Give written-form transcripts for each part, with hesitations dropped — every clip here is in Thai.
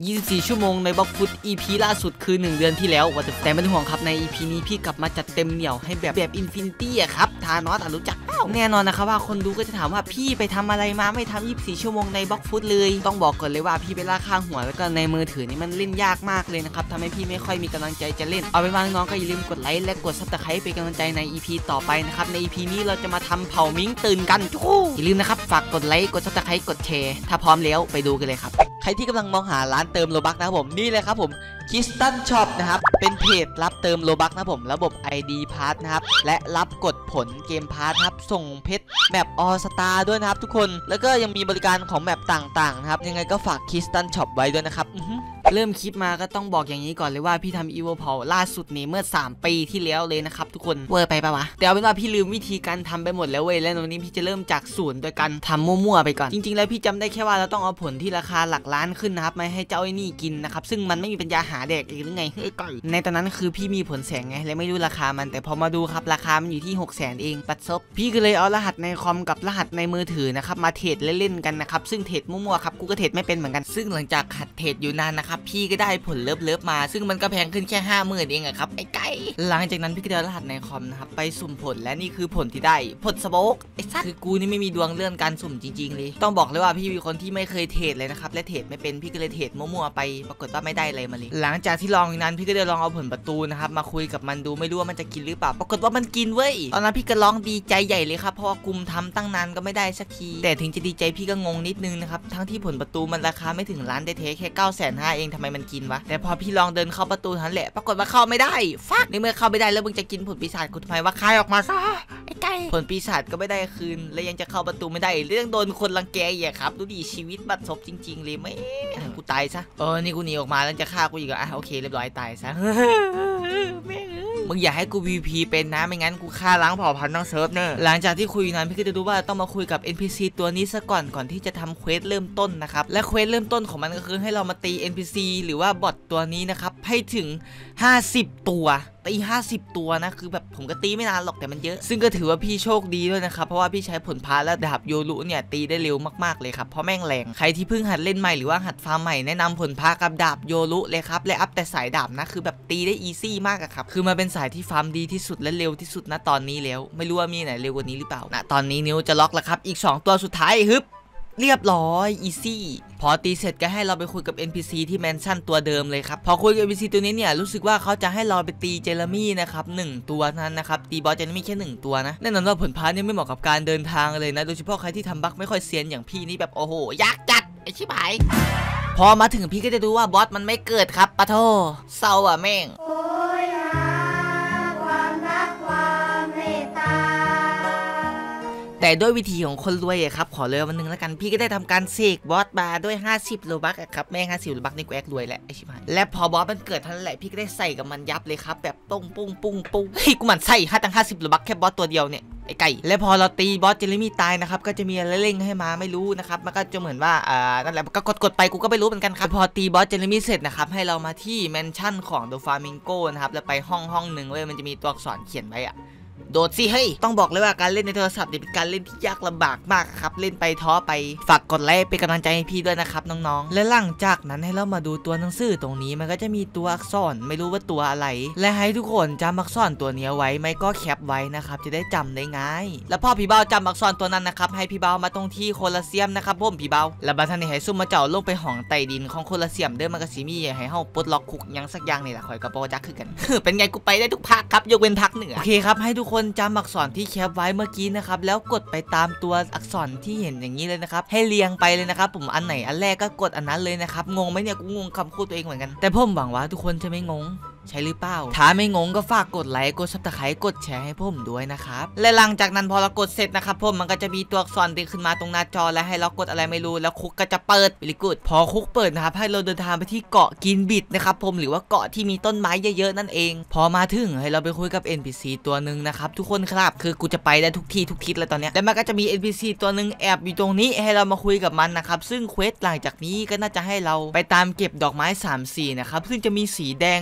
24 ชั่วโมงในบล็อกฟุต EP ล่าสุดคือ1เดือนที่แล้วแต่ไม่ต้องห่วงครับใน EP นี้พี่กลับมาจัดเต็มเหนี่ยวให้แบบอินฟินิตี้อะครับธานอสรู้จักแน่นอนนะครับว่าคนดูก็จะถามว่าพี่ไปทำอะไรมาไม่ทำ24 ชั่วโมงในบล็อกฟุตเลยต้องบอกก่อนเลยว่าพี่ไปล่าข้างหัวแล้วก็ในมือถือนี่มันเล่นยากมากเลยนะครับทำให้พี่ไม่ค่อยมีกำลังใจจะเล่นเอาไปวางน้องก็อย่าลืมกดไลค์และกดซับสไครป์เป็นกำลังใจใน EP ต่อไปนะครับใน EP นี้เราจะมาทำเผามิงตื่นกันอย่าลืมนะครับฝากกดไลค์กดซับสไครป์กดแชร์ถ้าพร้อมแล้วไปดูกันเลยครับใครที่กำลังมองหาร้านเติมโลบัคนะครับผมนี่เลยครับผมคิสตันช็อปนะครับเป็นเพจรับเติมโลบัคนะผมระบบ ID พาร์ทนะครับและรับกดผลเกมพาร์ทครับส่งเพชรแมปออสตาด้วยนะครับทุกคนแล้วก็ยังมีบริการของแมปต่างๆนะครับยังไงก็ฝากคิสตันช็อปไว้ด้วยนะครับเริ่มคลิปมาก็ต้องบอกอย่างนี้ก่อนเลยว่าพี่ทำอีโวเผาล่าสุดนี้เมื่อ3 ปีที่แล้วเลยนะครับทุกคนเวอร์ไปปะวะแต่เอาเป็นว่าพี่ลืมวิธีการทำไปหมดแล้วเว้ยแล้ววันนี้พี่จะเริ่มจากศูนย์โดยการทำมั่วๆไปก่อนจริงๆแล้วพี่จำได้แค่ว่าเราต้องเอาผลที่ราคาหลักล้านขึ้นนะครับไม่ให้เจ้าไอ้นี่กินนะครับซึ่งมันไม่มีปัญญาหาแดกหรือไงในตอนนั้นคือพี่มีผลแสงไงและไม่รู้ราคามันแต่พอมาดูครับราคามันอยู่ที่600,000เองปัดซบพี่ก็เลยเอารหัสในคอมกับรหัสในมือถือนะครับมาเทรดเล่นๆกันนะครับซึ่งเทรดมั่วๆครับกูก็เทรดไม่เป็นเหมือนกันซึ่งหลังจากหัดเทรดอยู่นานนะครับพี่ก็ได้ผลเลิฟมาซึ่งมันก็แพงขึ้นแค่50,000เองอะครับไอ้ไก่หลังจากนั้นพี่ก็ได้รหัสในคอมนะครับไปสุ่มผลและนี่คือผลที่ได้ผลสโมกไอ้สัสคือกูนี่ไม่มีดวงเรื่องการสุ่มจริงๆเลยต้องบอกเลยว่าพี่เป็นคนที่ไม่เคยเทรดเลยนะครับและเทรดไม่เป็นพี่ก็เลยเทรดมั่วๆไปปรากฏว่าไม่ได้อะไรมาเลยหลังจากที่ลองนั้นพี่ก็ได้ลองเอาผลประตูนะครับมาคุยกับมันดูไม่รู้ว่ามันจะกินหรือเปล่าปรากฏว่ามันกินเว้ยตอนนั้นพี่ก็ร้องดีใจใหญ่เลยครับเพราะว่ากลุ่มทำตั้งนานก็ไม่ได้สักทีแต่ถึงจะดีใจพี่ก็งงนิดนึงนะครับทั้งที่ผลประตูมันราคาไม่ถึงล้านได้เทแค่950,000เองทำไมมันกินวะแต่พอพี่ลองเดินเข้าประตูทันแหละปรากฏว่าเข้าไม่ได้ฟักในเมื่อเข้าไม่ได้แล้วมึงจะกินผลปีศาจกูทำไมว่าคายออกมาซะไอ้ไก่ผลปีศาจก็ไม่ได้คืนและยังจะเข้าประตูไม่ได้เรื่องโดนคนรังแกอย่าครับดูดิชีวิตบัดซบจริงๆเลยไม่กูตายซะนี่กูหนีออกมาแล้วจะฆ่ากูอีกโอเคเรียบร้อยตายซะมึงอย่าให้กู VP เป็นนะไม่งั้นกูฆ่าล้างเผ่าพันธุ์ทั้งเซิร์ฟเนอร์หลังจากที่คุยนั้นพี่ก็จะดูว่าต้องมาคุยกับ NPC ตัวนี้ซะก่อนที่จะทำเควสเริ่มต้นนะครับและเควสเริ่มต้นของมันก็คือให้เรามาตี NPC หรือว่าบอทตัวนี้นะครับให้ถึง50 ตัวตี50 ตัวนะคือแบบผมก็ตีไม่นานหรอกแต่มันเยอะซึ่งก็ถือว่าพี่โชคดีด้วยนะครับเพราะว่าพี่ใช้ผลพาและดาบโยรุเนี่ยตีได้เร็วมากๆเลยครับเพราะแม่งแรงใครที่เพิ่งหัดเล่นใหม่หรือว่าหัดฟาร์มใหม่แนะนำผลพากับดาบโยรุเลยครับและอัพแต่สายดาบนะคือแบบตีได้อีซี่มากอะครับคือมาเป็นสายที่ฟาร์มดีที่สุดและเร็วที่สุดนะตอนนี้แล้วไม่รู้ว่ามีไหนเร็วกว่านี้หรือเปล่านะตอนนี้นิ้วจะล็อกแล้วครับอีก2 ตัวสุดท้ายฮึบเรียบร้อยอีซี่พอตีเสร็จก็ให้เราไปคุยกับ NPC ที่แมนชั่นตัวเดิมเลยครับพอคุยกับ NPC ตัวนี้เนี่ยรู้สึกว่าเขาจะให้เราไปตีเจเรมี่นะครับ1 ตัวนั้นนะครับตีบอสเจเรมี่แค่1 ตัวนะแน่นอนว่าผลพาเนี่ยไม่เหมาะกับการเดินทางเลยนะโดยเฉพาะใครที่ทำบั๊กไม่ค่อยเซียนอย่างพี่นี่แบบโอ้โหยากจัดไอชิบหายพอมาถึงพี่ก็จะดูว่าบอสมันไม่เกิดครับปะโธเศร้าอ่ะแม่งแต่ด้วยวิธีของคนรวยอะครับขอเลยวันนึงแล้วกันพี่ก็ได้ทำการเสกบอสมาด้วย50 โลบัคครับแม่ง50 โลบัคนี่กูแอกรวยแหละไอชิบหายและพอบอสมันเกิดทันแหละพี่ก็ได้ใส่กับมันยับเลยครับแบบปุ้งเฮ้ยกูมันใส่ตั้ง50 โลบัคแค่บอสตัวเดียวเนี่ยไอ้ไก่และพอเราตีบอสเจเรมี่ตายนะครับก็จะมีอะไรเร่งให้มาไม่รู้นะครับมันก็จะเหมือนว่านั่นแหละก็กดไปกูก็ไม่รู้เหมือนกันครับพอตีบอสเจเรมี่เสร็จนะครับให้เรามาที่แมนชั่นของเดอะฟามิงโกนะครับแล้วไปห้องหนึ่งเว้ยมันจะมีตัวอักษรเขียนไว้อะโดดสิเฮ้ยต้องบอกเลยว่าการเล่นในโทรศัพท์เป็นการเล่นที่ยากลำบากมากครับเล่นไปท้อไปฝากกดไลค์เป็นกำลังใจให้พี่ด้วยนะครับน้องๆและหลังจากนั้นให้เรามาดูตัวหนังสือตรงนี้มันก็จะมีตัวอักษรไม่รู้ว่าตัวอะไรและให้ทุกคนจำอักษรตัวนี้ไว้ไม่ก็แคปไว้นะครับจะได้จำได้ง่ายแล้วพอพี่เบาจำอักษรตัวนั้นนะครับให้พี่เบามาตรงที่โคลอสเซียมนะครับผมพี่เบาแล้วบัดนี้ให้ซุ่มมาเจ้าลงไปห้องใต้ดินของโคลอสเซียมเดิมมันก็สิมีให้เฮาปลดล็อกคุกยังสักอย่างนี่แหละคอยกับโปรจักคือกัน เป็นไงกูไปได้ทุกภาคครับยกเว้นภาคเหนือโอเคครับให้ทุกคนจำอักษรที่แคปไว้เมื่อกี้นะครับแล้วกดไปตามตัวอักษรที่เห็นอย่างนี้เลยนะครับให้เรียงไปเลยนะครับผมอันไหนอันแรกก็กดอันนั้นเลยนะครับงงไหมเนี่ยกูงงคำพูดตัวเองเหมือนกันแต่ผมหวังว่าทุกคนจะไม่งงใช่หรือเปล่าถ้าไม่งงก็ฝากกดไลค์กดซับสไครต์กดแชร์ให้ผมด้วยนะครับและหลังจากนั้นพอเรากดเสร็จนะครับผมมันก็จะมีตัวอักษรดึงขึ้นมาตรงหน้าจอและให้เรากดอะไรไม่รู้แล้วคุกก็จะเปิดวิลิกูดพอคุกเปิดนะครับให้เราเดินทางไปที่เกาะกินบิดนะครับผมหรือว่าเกาะที่มีต้นไม้เยอะๆนั่นเองพอมาถึงให้เราไปคุยกับ NPC ตัวหนึ่งนะครับทุกคนครับคือกูจะไปได้ทุกที่ทุกทิศเลยตอนนี้แล้วมันก็จะมี NPC ตัวหนึ่งแอบอยู่ตรงนี้ให้เรามาคุยกับมันนะครับซึ่งเควสหลังจากนี้ก็น่าจะให้เราไปตามเก็บดอกไม้3 สีนะครับซึ่งจะมีสีแดงสีน้ำเงิน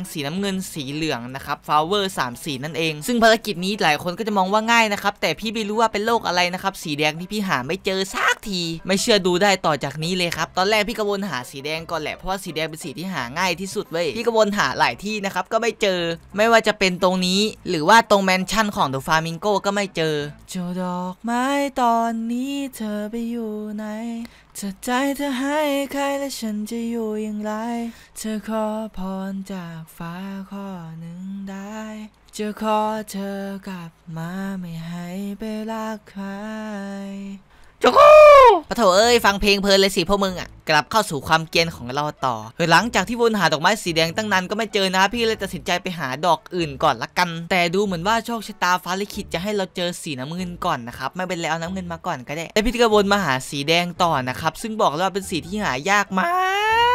นสีเหลืองนะครับฟลาวเวอร์3 สีนั่นเองซึ่งภารกิจนี้หลายคนก็จะมองว่าง่ายนะครับแต่พี่ไม่รู้ว่าเป็นโลกอะไรนะครับสีแดงที่พี่หาไม่เจอสักทีไม่เชื่อดูได้ต่อจากนี้เลยครับตอนแรกพี่ก็วนหาสีแดงก่อนแหละเพราะว่าสีแดงเป็นสีที่หาง่ายที่สุดเว้ยพี่ก็วนหาหลายที่นะครับก็ไม่เจอไม่ว่าจะเป็นตรงนี้หรือว่าตรงแมนชั่นของเดอะฟลามิงโกก็ไม่เจอเจ้าดอกไม้ตอนนี้เธอไปอยู่ไหนเธอใจเธอให้ใครและฉันจะอยู่อย่างไรเธอขอพรจากฟ้าข้อหนึ่งได้จะขอเธอกลับมาไม่ให้ไปรักใครโจ้ปะโถเอ้ยฟังเพลงเพลินเลยสิพวกมึงอ่ะกลับเข้าสู่ความเกรียนของเราต่อหลังจากที่วนหาดอกไม้สีแดงตั้งนานก็ไม่เจอนะพี่เลยตัดสินใจไปหาดอกอื่นก่อนละกันแต่ดูเหมือนว่าโชคชะตาฟ้าลิขิตจะให้เราเจอสีน้ำเงินก่อนนะครับไม่เป็นไรเอาน้ำเงินมาก่อนก็ได้แล้วพี่ก็วนมาหาสีแดงต่อนะครับซึ่งบอกเลยว่าเป็นสีที่หายากมาก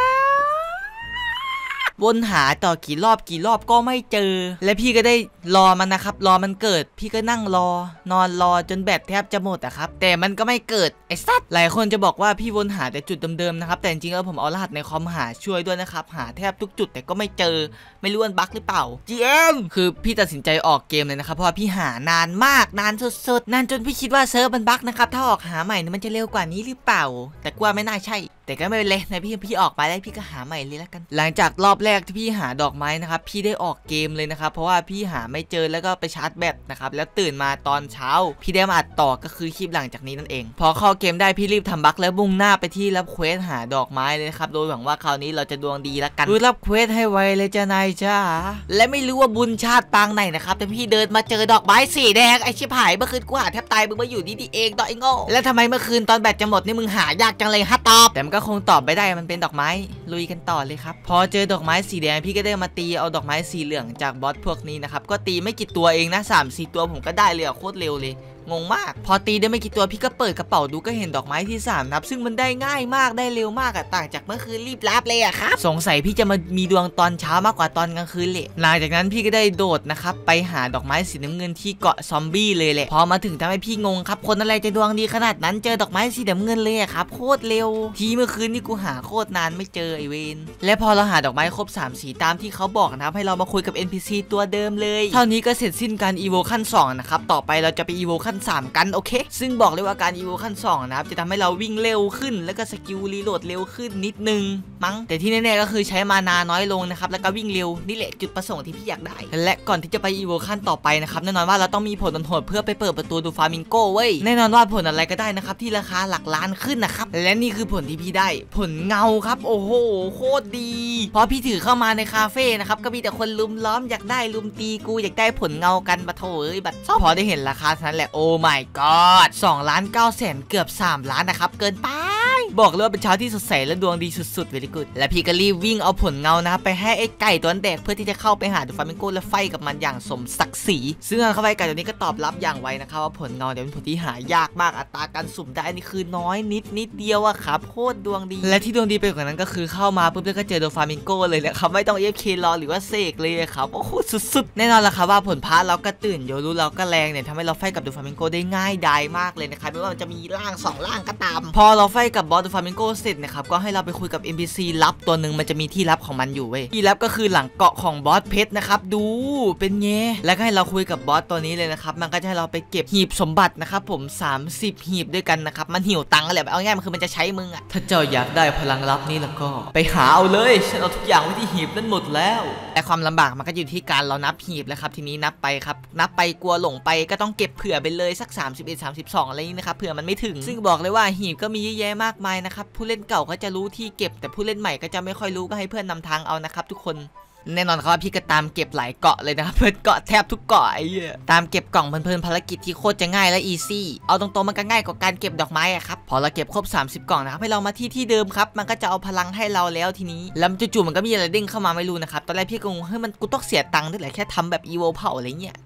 วนหาต่อกี่รอบก็ไม่เจอและพี่ก็ได้รอมันนะครับรอมันเกิดพี่ก็นั่งรอนอนรอจนแบตแทบจะหมดอะครับแต่มันก็ไม่เกิดไอ้สัตว์หลายคนจะบอกว่าพี่วนหาแต่จุดเดิมๆนะครับแต่จริงๆแล้วผมเอารหัสในคอมหาช่วยด้วยนะครับหาแทบทุกจุดแต่ก็ไม่เจอไม่รู้มันบั๊กหรือเปล่า GM คือพี่ตัดสินใจออกเกมเลยนะครับเพราะว่าพี่หานานมากนานสุดๆนานจนพี่คิดว่าเซิร์ฟมันบั๊กนะครับถ้าออกหาใหม่มันจะเร็วกว่านี้หรือเปล่าแต่กว่าไม่น่าใช่แต่ก็ไม่เป็นไรนะพี่ออกไปแล้วพี่ก็หาใหม่เลยแล้วกันหลังจากรอบแรกที่พี่หาดอกไม้นะครับพี่ได้ออกเกมเลยนะครับเพราะว่าพี่หาไม่เจอแล้วก็ไปชาร์จแบตนะครับแล้วตื่นมาตอนเช้าพี่ได้มาอัดต่อก็คือคลิปหลังจากนี้นั่นเองพอเข้าเกมได้พี่รีบทำบั๊กแล้วมุ่งหน้าไปที่รับเควสหาดอกไม้เลยครับโดยหวังว่าคราวนี้เราจะดวงดีแล้วกันรับเควสให้ไวเลยจ้านายจ้าและไม่รู้ว่าบุญชาติปางไหนนะครับแต่พี่เดินมาเจอดอกไม้สีแดงไอชิบหายเมื่อคืนกูหาแทบตายมึงมาอยู่ดีๆเองดอกไอ้โง่แล้วทำไมเมื่อคืนตอนแบตจะหมดนี่มึงหายากจังเลยฮะตอบแต่มันก็คงตอบไม่ได้มันเป็นดอกไม้ลุยกันต่อเลยครับพอเจอดอกไม้สีแดงพี่ก็ได้มาตีเอาดอกไม้สีเหลืองจากบอสพวกนี้นะครับก็ตีไม่กี่ตัวเองนะ3-4 ตัวผมก็ได้เลยโคตรเร็วเลยงงมากพอตีได้ไม่กี่ตัวพี่ก็เปิดกระเป๋าดูก็เห็นดอกไม้ที่3ครับซึ่งมันได้ง่ายมากได้เร็วมากอะต่างจากเมื่อคืนรีบรับเลยอะครับสงสัยพี่จะมามีดวงตอนเช้ามากกว่าตอนกลางคืนเลยหลังจากนั้นพี่ก็ได้โดดนะครับไปหาดอกไม้สีน้ำเงินที่เกาะซอมบี้เลยแหละพอมาถึงทำให้พี่งงครับคนอะไรจะดวงดีขนาดนั้นเจอดอกไม้สีน้ำเงินเลยอะครับโคตรเร็วทีเมื่อคืนนี่กูหาโคตรนานไม่เจอไอเวนและพอเราหาดอกไม้ครบ3 สีตามที่เขาบอกนะครับให้เรามาคุยกับ NPC ตัวเดิมเลยเท่านี้ก็เสร็จสิ้นการอีโวขั้น2นะครับต่อไปเราจะไปอีโวขั้น3กันโอเคซึ่งบอกเลยว่าการอีโวขั้น2นะครับจะทำให้เราวิ่งเร็วขึ้นแล้วก็สกิลรีโหลดเร็วขึ้นนิดนึงมั้งแต่ที่แน่ๆก็คือใช้มานาน้อยลงนะครับแล้วก็วิ่งเร็วนี่แหละจุดประสงค์ที่พี่อยากได้และก่อนที่จะไปอีโวขั้นต่อไปนะครับแน่นอนว่าเราต้องมีผลโหดเพื่อไปเปิดประตูดูฟลามิงโกเว้ยแน่นอนว่าผลอะไรก็ได้นะครับที่ราคาหลักล้านขึ้นนะครับและนี่คือผลที่พี่ได้ผลเงาครับโอ้โหโคตรดีพอพี่ถือเข้ามาในคาเฟ่นะครับก็มีแต่คนลุมล้อมอยากได้ลุมตีกูอยากได้ผลเงากันบัดโถเอ้ยบัดพอได้เห็นราคานั้นแหละโอ้ my god 2,900,000เกือบ3 ล้านนะครับเกินไปบอกเลยว่าเป็นเช้าที่สดใสและดวงดีสุดๆเวลิกูดและพี่ก็รีบวิ่งเอาผลเงานะครับไปให้ไอ้ไก่ตัวนั้นแดกเพื่อที่จะเข้าไปหาดูฟลามิงโกและไฟกับมันอย่างสมศักดิ์ศรีซึ่งเข้าไปไก่ตัวนี้ก็ตอบรับอย่างไวนะครับว่าผลเงาเดี๋ยวเป็นผลที่หายากมากอัตราการสุ่มได้นี่คือน้อยนิดเดียวอะครับโคตรดวงดีและที่ดวงดีไปกว่านั้นก็คือเข้ามาปุ๊บแล้วก็เจอดูฟลามิงโกเลยนะครับไม่ต้อง AFK รอหรือว่าเสกเลยครับโอ้โหสุดๆแน่นอนละครับว่าผลพาเราก็ตื่นโยรู้เราก็แรงเนี่ยทำให้เราไฟกับดูฟลามิงโกได้ง่ายดายมากเลยนะครับไม่ว่ามันจะมีร่าง2 ร่างก็ตามพอเราไฟกับบอสดูฟลามิงโกเสร็จนะครับก็ให้เราไปคุยกับ NPC ลับตัวหนึ่งมันจะมีที่ลับของมันอยู่เว้ยที่ลับก็คือหลังเกาะของบอสเพชรนะครับดูเป็นไงแล้วก็ให้เราคุยกับบอสตัวนี้เลยนะครับมันก็จะให้เราไปเก็บหีบสมบัตินะครับผม30 หีบด้วยกันนะครับมันหิวตังค์แหละเอาง่ายมันคือมันจะใช้มึงอะถ้าเจ้าอยากได้พลังลับนี้แล้วก็ไปหาเอาเลยฉันเอาทุกอย่างไว้ที่หีบนั้นหมดแล้วแต่ความลำบากมันก็อยู่ที่การเรานับหีบแล้วครับทีนี้นับไปครับนับไปกลัวหลงไปก็ต้องเก็บเผื่อไปเลยสัก31 32อะไรนี้นะครับเผื่อมันไม่ถึงซึ่งบอกเลยว่าหีบก็มีเยอะแยะมากมายนะครับผู้เล่นเก่าก็จะรู้ที่เก็บแต่ผู้เล่นใหม่ก็จะไม่ค่อยรู้ก็ให้เพื่อนนำทางเอานะครับทุกคนแน่นอนครับว่าพี่ก็ตามเก็บหลายเกาะเลยนะครับเพื่อนเกาะแทบทุกเกาะไอ้เหี้ยตามเก็บกล่องเพลินๆภารกิจที่โคตรจะง่ายและอีซี่เอาตรงๆมันก็ง่ายกว่าการเก็บดอกไม้อะครับพอเราเก็บครบ30 กล่องนะครับให้เรามาที่เดิมครับมันก็จะเอาพลังให้เราแล้วทีนี้แล้วจู่ๆมันก็มีอะไรเด้งเข้ามาไม่รู้นะครับตอนแรกพี่ก็งงเฮ้ยมันกูต้องเสียตังค์ด้วยแหละแค่ทำแบบอีโวเผาอะไรเงี้ย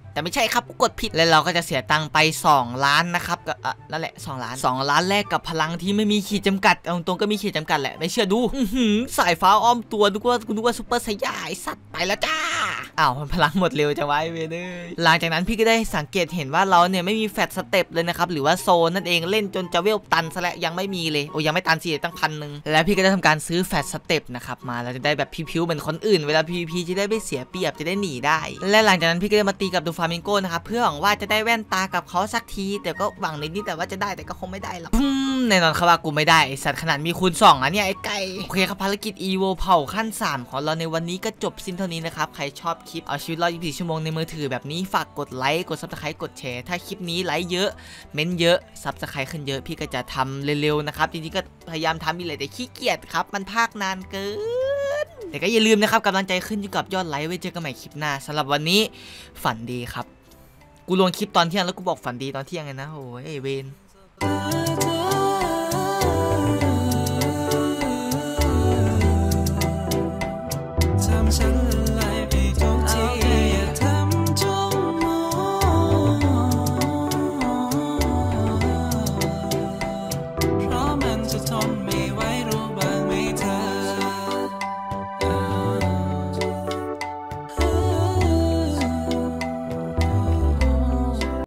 แต่ไม่ใช่ครับกูกดผิดแล้วเราก็จะเสียตังค์ไป2 ล้านนะครับก็นั่นแหละ2 ล้านแรกกับพลังที่ไม่มีขีดจำกัดตรงก็มีขีดจำกัดแหละไม่เชื่อดูสายฟ้าอ้อมตัวนึกว่าซุปเปอร์ไซย่าไอสัตว์ไปแล้วจ้าอ้าวพลังหมดเร็วจังวะเวเนอร์หลังจากนั้นพี่ก็ได้สังเกตเห็นว่าเราเนี่ยไม่มีแฟตสเต็ปเลยนะครับหรือว่าโซนนั่นเองเล่นจนจะเวลตันซะแล้วยังไม่มีเลยโอ้ยังไม่ตันสิตั้ง1,000แล้วพี่ก็ได้ทำการซื้อแฟตสเต็ปนะครับมาแล้วจะได้แบบพิวๆเหมือนคนอื่นเวลา PVP จะได้ไม่เสียเปรียบจะได้หนีได้และหลังจากนั้นพี่ก็ได้มาตีกับดูฟามิงโก้นะครับเพื่อหวังว่าจะได้แว่นตากับเขาสักทีแต่ก็หวังนิดแต่ว่าจะได้แต่ก็คงไม่ได้หรอกแน่นอนครับว่ากูไม่ได้สัตว์ขนาดมีคูณ2อ่ะเนี่ยไอ้ไก่โอเคครับภารกิจ EVO เผ่าขั้น3ของเราในวันนี้ก็จบสิ้นเท่านี้นะครับใครชอบคลิปเอาชีวิตรอด24 ชั่วโมงในมือถือแบบนี้ฝากกดไลค์กด Subscribe กดแชร์ถ้าคลิปนี้ไลค์เยอะเม้นเยอะ Subscribe ขึ้นเยอะพี่ก็จะทำเร็วๆนะครับจริงๆก็พยายามทำมีอะไรแต่ขี้เกียจครับมันพากนานเกินแต่ก็อย่าลืมนะครับกำลังใจขึ้นอยู่กับยอดไลค์ไว้เจอกันใหม่คลิปหน้าสำหรับวันนี้ฝันดีครับกูลงคลิปตอนเที่ยงแล้วกูบอกฝันดีตอนเที่ยงไงนะโอ้ยเวน